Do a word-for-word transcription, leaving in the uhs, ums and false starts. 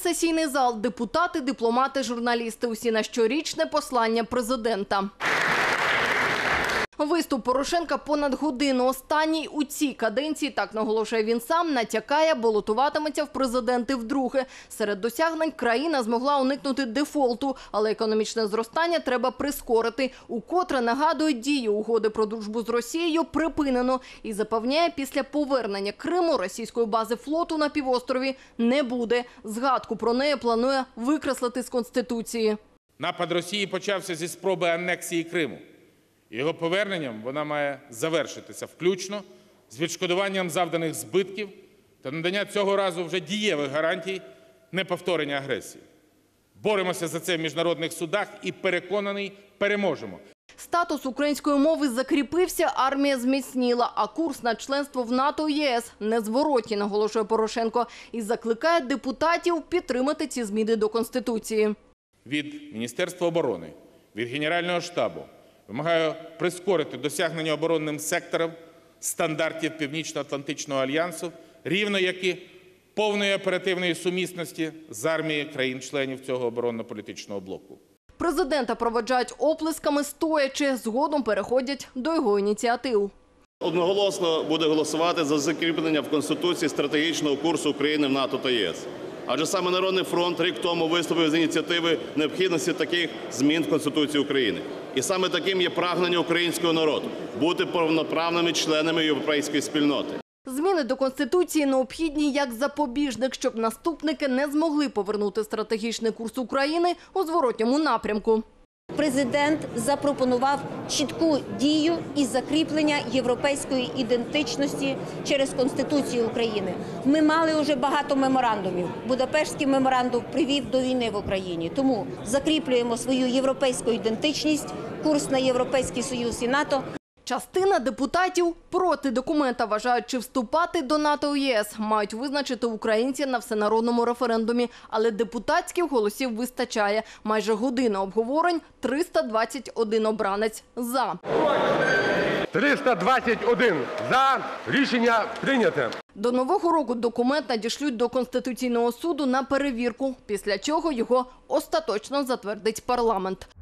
сесійний зал – депутати, дипломати, журналісти. Усі на щорічне послання президента. Виступ Порошенка понад годину. Останній у цій каденції, так наголошує він сам, натякає, балотуватиметься в президенти вдруге. Серед досягнень країна змогла уникнути дефолту, але економічне зростання треба прискорити. Укотре нагадує, дію угоди про дружбу з Росією припинено. І запевняє, після повернення Криму російської бази флоту на півострові не буде. Згадку про неї планує викреслити з Конституції. Напад Росії почався зі спроби анексії Криму. Його поверненням вона має завершитися включно з відшкодуванням завданих збитків та надання цього разу вже дієвих гарантій неповторення агресії. Боремося за це в міжнародних судах і, переконаний, переможемо. Статус української мови закріпився, армія зміцніла, а курс на членство в НАТО і ЄС незворотній, наголошує Порошенко, і закликає депутатів підтримати ці зміни до Конституції. Від Міністерства оборони, від Генерального штабу вимагаю прискорити досягнення оборонним сектором стандартів Північно-Атлантичного альянсу, рівно як і повної оперативної сумісності з армією країн-членів цього оборонно-політичного блоку. Президента проведжають оплесками стоячи, згодом переходять до його ініціатив. Одноголосно буде голосувати за закріплення в Конституції стратегічного курсу України в НАТО та ЄС. Адже саме Народний фронт рік тому виступив з ініціативи необхідності таких змін в Конституцію України. І саме таким є прагнення українського народу – бути повноправними членами європейської спільноти. Зміни до Конституції необхідні як запобіжник, щоб наступники не змогли повернути стратегічний курс України у зворотньому напрямку. Президент запропонував чітку дію і закріплення європейської ідентичності через Конституцію України. Ми мали вже багато меморандумів. Будапештський меморандум привів до війни в Україні. Тому закріплюємо свою європейську ідентичність, курс на Європейський Союз і НАТО. Частина депутатів проти документа, вважають, чи вступати до НАТО і ЄС мають визначити українці на всенародному референдумі. Але депутатських голосів вистачає. Майже година обговорень, триста двадцять один обранець «за». триста двадцять один «за». Рішення прийняте. До Нового року документ надішлють до Конституційного суду на перевірку, після чого його остаточно затвердить парламент.